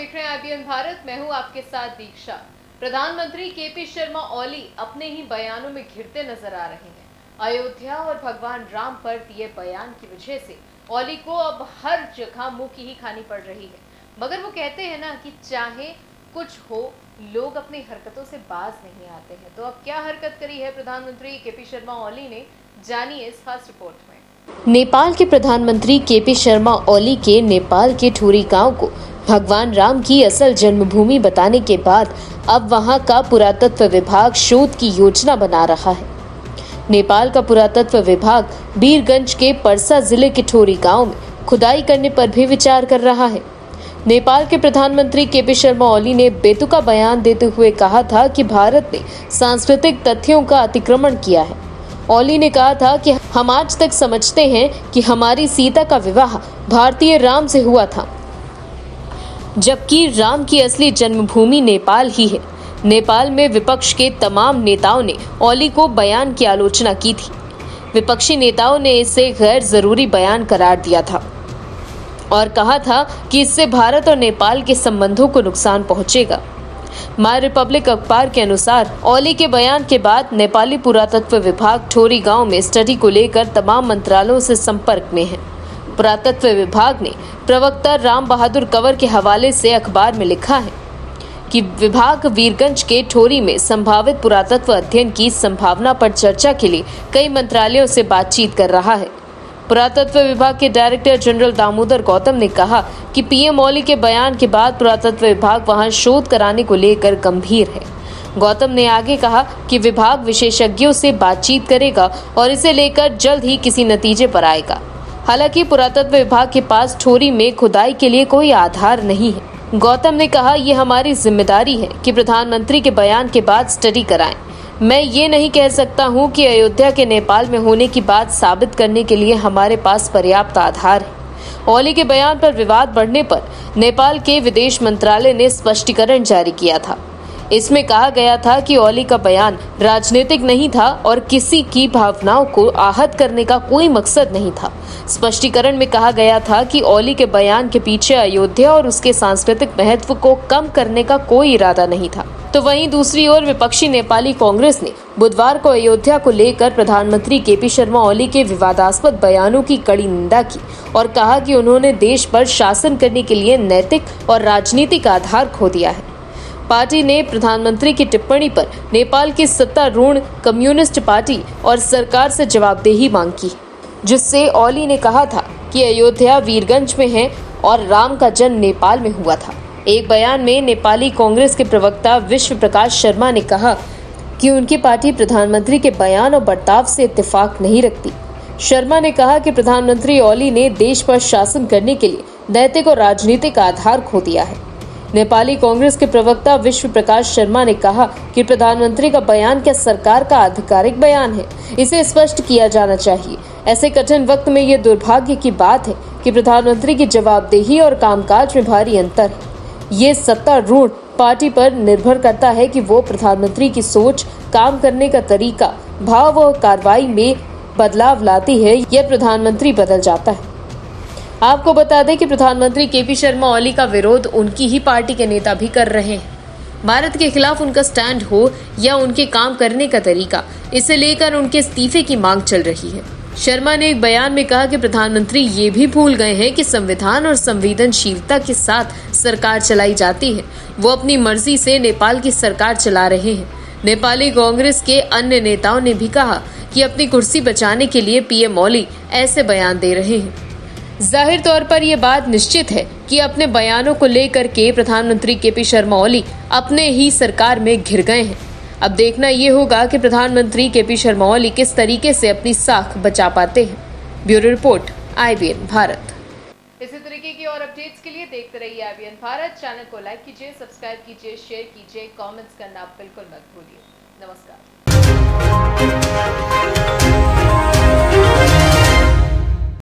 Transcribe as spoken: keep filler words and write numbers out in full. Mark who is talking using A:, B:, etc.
A: देख रहे हैं आईबीएन भारत। मैं हूं आपके साथ दीक्षा। प्रधानमंत्री केपी शर्मा ओली अपने ही बयानों में घिरते नजर आ रहे हैं। अयोध्या और भगवान राम पर दिए बयान की वजह से ओली को अब हर जगह मुंह की ही खानी पड़ रही है। मगर वो कहते हैं ना कि चाहे कुछ हो, लोग अपनी हरकतों से बाज नहीं आते हैं। तो अब क्या हरकत करी है प्रधानमंत्री केपी शर्मा ओली ने, जानिए इस खास रिपोर्ट में।
B: नेपाल के प्रधानमंत्री केपी शर्मा ओली के नेपाल के ठुरी गांव को भगवान राम की असल जन्मभूमि बताने के बाद अब वहां का पुरातत्व विभाग शोध की योजना बना रहा है। नेपाल का पुरातत्व विभाग बीरगंज के परसा जिले के ठुरी गांव में खुदाई करने पर भी विचार कर रहा है। नेपाल के प्रधानमंत्री केपी शर्मा ओली ने बेतुका बयान देते हुए कहा था कि भारत ने सांस्कृतिक तथ्यों का अतिक्रमण किया है। ओली ने कहा था कि हम आज तक समझते हैं कि हमारी सीता का विवाह भारतीय राम से हुआ था, जबकि राम की असली जन्मभूमि नेपाल ही है। नेपाल में विपक्ष के तमाम नेताओं ने ओली को बयान की आलोचना की थी। विपक्षी नेताओं ने इसे गैर जरूरी बयान करार दिया था और कहा था कि इससे भारत और नेपाल के संबंधों को नुकसान पहुंचेगा। माय रिपब्लिक अखबार के अनुसार ओली के बयान के बाद नेपाली पुरातत्व विभाग ठोरी गांव में स्टडी को लेकर तमाम मंत्रालयों से संपर्क में है। पुरातत्व विभाग ने प्रवक्ता राम बहादुर कंवर के हवाले से अखबार में लिखा है कि विभाग वीरगंज के ठोरी में संभावित पुरातत्व अध्ययन की संभावना पर चर्चा के लिए कई मंत्रालयों से बातचीत कर रहा है। पुरातत्व विभाग के डायरेक्टर जनरल दामोदर गौतम ने कहा कि पीएम ओली के बयान के बाद पुरातत्व विभाग वहां शोध कराने को लेकर गंभीर है। गौतम ने आगे कहा कि विभाग विशेषज्ञों से बातचीत करेगा और इसे लेकर जल्द ही किसी नतीजे पर आएगा। हालांकि पुरातत्व विभाग के पास ठोरी में खुदाई के लिए कोई आधार नहीं है। गौतम ने कहा, ये हमारी जिम्मेदारी है कि प्रधानमंत्री के बयान के बाद स्टडी कराएं। मैं ये नहीं कह सकता हूं कि अयोध्या के नेपाल में होने की बात साबित करने के लिए हमारे पास पर्याप्त आधार है। ओली के बयान पर विवाद बढ़ने पर नेपाल के विदेश मंत्रालय ने स्पष्टीकरण जारी किया था। इसमें कहा गया था कि ओली का बयान राजनीतिक नहीं था और किसी की भावनाओं को आहत करने का कोई मकसद नहीं था। स्पष्टीकरण में कहा गया था कि ओली के बयान के पीछे अयोध्या और उसके सांस्कृतिक महत्व को कम करने का कोई इरादा नहीं था। तो वहीं दूसरी ओर विपक्षी नेपाली कांग्रेस ने बुधवार को अयोध्या को लेकर प्रधानमंत्री केपी शर्मा ओली के विवादास्पद बयानों की कड़ी निंदा की और कहा कि उन्होंने देश पर शासन करने के लिए नैतिक और राजनीतिक आधार खो दिया है। पार्टी ने प्रधानमंत्री की टिप्पणी पर नेपाल की सत्तारूढ़ कम्युनिस्ट पार्टी और सरकार से जवाबदेही मांग की, जिससे ओली ने कहा था कि अयोध्या वीरगंज में है और राम का जन्म नेपाल में हुआ था। एक बयान में नेपाली कांग्रेस के प्रवक्ता विश्व प्रकाश शर्मा ने कहा कि उनकी पार्टी प्रधानमंत्री के बयान और बर्ताव से इत्तेफाक नहीं रखती। शर्मा ने कहा कि प्रधानमंत्री ओली ने देश पर शासन करने के लिए नैतिक और राजनीतिक आधार खो दिया है। नेपाली कांग्रेस के प्रवक्ता विश्व प्रकाश शर्मा ने कहा कि प्रधानमंत्री का बयान क्या सरकार का आधिकारिक बयान है, इसे स्पष्ट किया जाना चाहिए। ऐसे कठिन वक्त में ये दुर्भाग्य की बात है कि प्रधानमंत्री की जवाबदेही और कामकाज में भारी अंतर है। ये सत्तारूढ़ पार्टी पर निर्भर करता है कि वो प्रधानमंत्री की सोच, काम करने का तरीका, भाव और कार्रवाई में बदलाव लाती है या प्रधानमंत्री बदल जाता है। आपको बता दें कि प्रधानमंत्री केपी शर्मा ओली का विरोध उनकी ही पार्टी के नेता भी कर रहे हैं। भारत के खिलाफ उनका स्टैंड हो या उनके काम करने का तरीका, इसे लेकर उनके इस्तीफे की मांग चल रही है। शर्मा ने एक बयान में कहा कि प्रधानमंत्री ये भी भूल गए हैं कि संविधान और संवेदनशीलता के साथ सरकार चलाई जाती है। वो अपनी मर्जी से नेपाल की सरकार चला रहे हैं। नेपाली कांग्रेस के अन्य नेताओं ने भी कहा कि अपनी कुर्सी बचाने के लिए पीएम ओली ऐसे बयान दे रहे हैं। जाहिर तौर पर यह बात निश्चित है कि अपने बयानों को लेकर के प्रधानमंत्री केपी शर्मा ओली अपने ही सरकार में घिर गए हैं। अब देखना यह होगा कि प्रधानमंत्री केपी शर्मा ओली किस तरीके से अपनी साख बचा पाते हैं। Bureau report, IBN Bharat.
A: इसी तरीके की और अपडेट्स के लिए देखते रहिए आईबीएन भारत। चैनल को लाइक कीजिए, सब्सक्राइब कीजिए, शेयर कीजिए, कमेंट्स करना बिल्कुल मत भूलिए। नमस्कार।